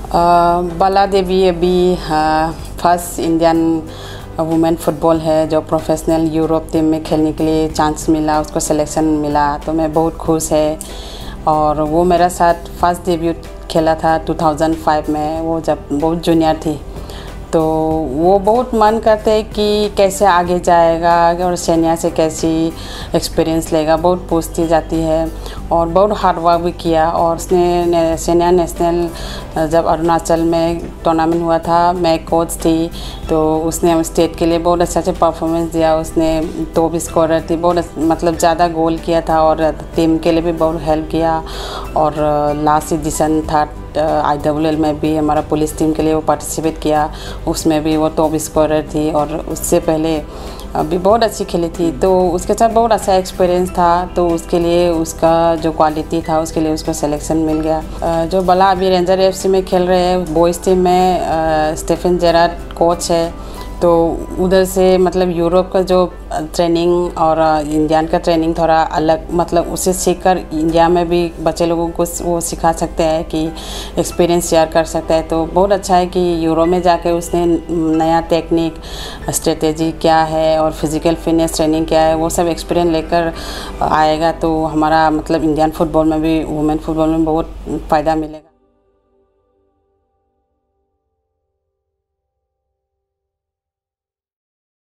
बाला देवी अभी first Indian women football है जो प्रोफेशनल यूरोप टीम में खेलने के लिए चांस मिला, उसको सिलेक्शन मिला, तो मैं बहुत खुश है। और वो मेरा साथ फर्स्ट डेब्यूट खेला था 2005 में, वो जब बहुत जूनियर थी। तो वो बहुत मन करते हैं कि कैसे आगे जाएगा और सेनिया से कैसी एक्सपीरियंस लेगा, बहुत पूछती जाती है। और बहुत हार्ड वर्क भी किया। और उसने सेनिया नेशनल जब अरुणाचल में टूर्नामेंट हुआ था, मैं कोच थी, तो उसने स्टेट के लिए बहुत अच्छा परफॉर्मेंस दिया। उसने टॉप स्कोरर थी, बहुत मतलब ज़्यादा गोल किया था और टीम के लिए भी बहुत हेल्प किया। और लास्ट एडिशन था IWL में भी हमारा पुलिस टीम के लिए वो पार्टिसिपेट किया, उसमें भी वो टॉप स्कोरर थी। और उससे पहले भी बहुत अच्छी खेली थी, तो उसके साथ बहुत अच्छा एक्सपीरियंस था। तो उसके लिए उसका जो क्वालिटी था उसके लिए उसको सिलेक्शन मिल गया। जो बला अभी रेंजर FC में खेल रहे हैं बॉयज़ टीम में, स्टीफन जेरार्ड कोच है। तो उधर से मतलब यूरोप का जो ट्रेनिंग और इंडियन का ट्रेनिंग थोड़ा अलग, मतलब उसे सीखकर इंडिया में भी बच्चे लोगों को वो सिखा सकते हैं कि एक्सपीरियंस शेयर कर सकते हैं। तो बहुत अच्छा है कि यूरोप में जाके उसने नया टेक्निक, स्ट्रेटेजी क्या है और फिज़िकल फिटनेस ट्रेनिंग क्या है, वो सब एक्सपीरियंस लेकर आएगा। तो हमारा मतलब इंडियन फुटबॉल में भी, वुमेन फुटबॉल में बहुत फ़ायदा मिलेगा।